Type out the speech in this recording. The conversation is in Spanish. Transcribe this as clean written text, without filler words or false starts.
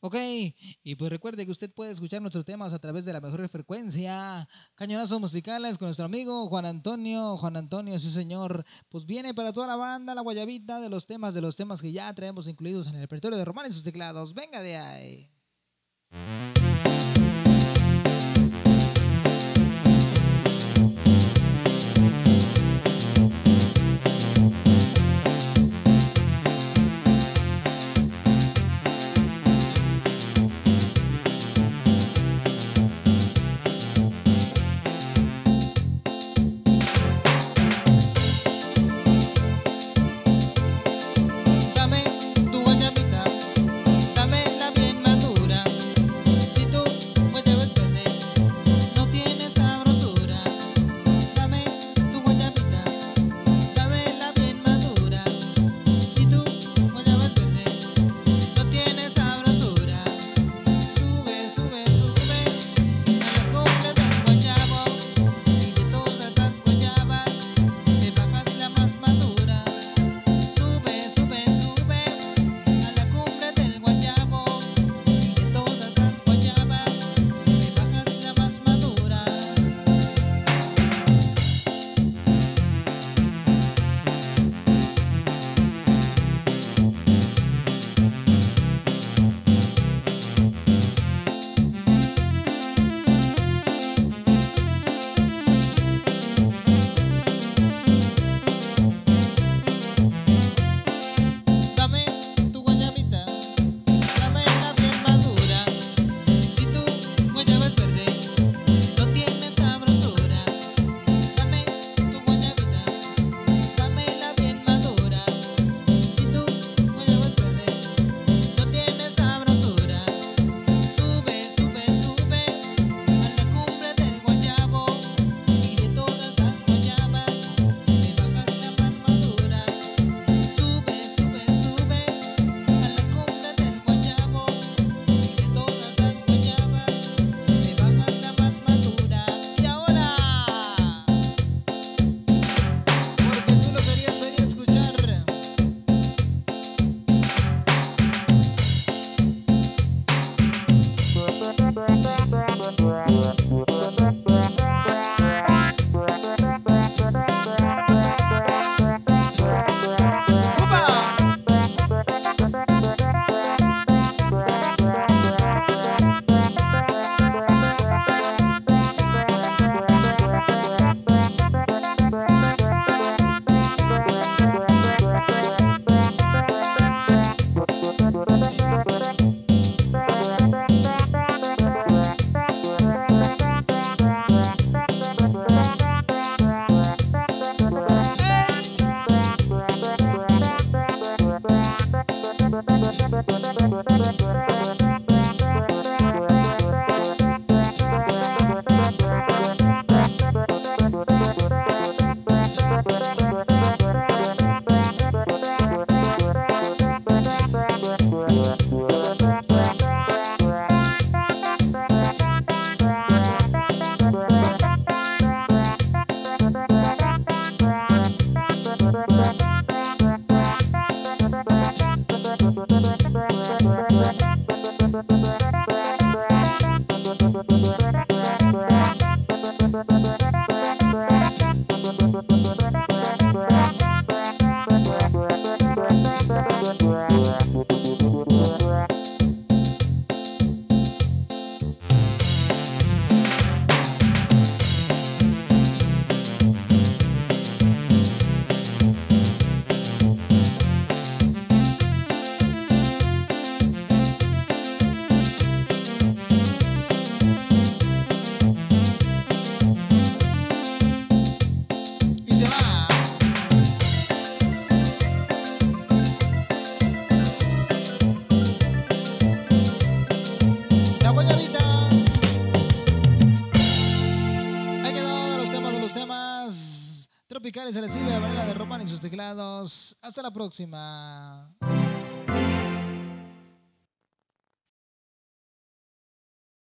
Ok, y pues recuerde que usted puede escuchar nuestros temas a través de la mejor frecuencia. Cañonazos musicales con nuestro amigo Juan Antonio. Juan Antonio, sí señor. Pues viene para toda la banda, la guayabita de los temas que ya traemos incluidos en el repertorio de Román y sus teclados. Venga de ahí. Dame tu guayabita, dámela bien madura. Si tú guayabas verde, no tienes sabrosura. Dame tu guayabita, dámela bien madura. Si tú guayabas verde, no tienes sabrosura. Sube, sube, sube a la cumbre del guayabo y de todas las guayabas te bajas la más madura. Sube, sube, sube a la cumbre del guayabo y de todas las guayabas te bajas la más madura. Dame tu guayabita, dámela bien madura. Si tú guayabas verde, no tienes sabrosura. Dame tu guayabita, dámela bien madura. Si tú guayabas verde, no tienes sabrosura. Sube, sube, sube a la cumbre del guayabo y de todas las guayabas te bajas la más madura. Sube, sube, sube a la cumbre del guayabo y de todas las guayabas te bajas la más madura. Y ahora, porque tú lo querías venir a escuchar. ¡Upa! Y se va. La guayabita. Hay que todos los temas tropicales se les sirve de manera de Román y sus teclados. Hasta la próxima.